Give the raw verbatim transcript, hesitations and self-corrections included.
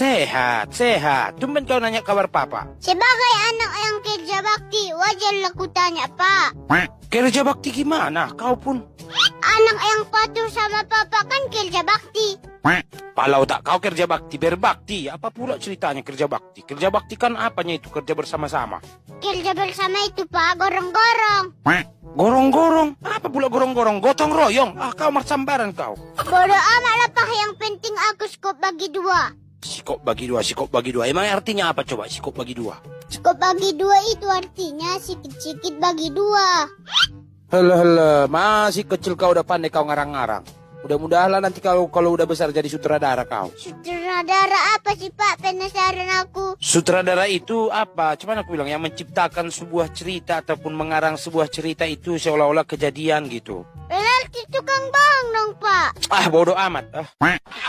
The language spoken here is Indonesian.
Sehat, sehat. Tumben kau nanya kabar papa. Sebagai anak yang kerja bakti, wajarlah ku tanya, Pak. Kerja bakti gimana? Kau pun. Anak yang patuh sama papa kan kerja bakti. Kalau tak kau kerja bakti, berbakti. Apa pula ceritanya kerja bakti? Kerja bakti kan apanya itu kerja bersama-sama? Kerja bersama itu, Pak, gorong-gorong. Gorong-gorong? Apa pula gorong-gorong? Gotong royong? Ah, kau marsambaran kau. Bodoh amat lah, Pak. Yang penting aku skop bagi dua. Sikop bagi dua, sikop bagi dua. Emang artinya apa coba sikop bagi dua? Skop bagi dua itu artinya sikit-sikit bagi dua. Hele, hele. Masih kecil kau udah pandai kau ngarang-ngarang. Mudah-mudahan nanti kalau kalau udah besar jadi sutradara kau. Sutradara apa sih, Pak? Penasaran aku. Sutradara itu apa? Cuman aku bilang yang menciptakan sebuah cerita ataupun mengarang sebuah cerita itu seolah-olah kejadian gitu. Berarti tukang bohong dong, Pak. Ah, bodoh amat. Ah.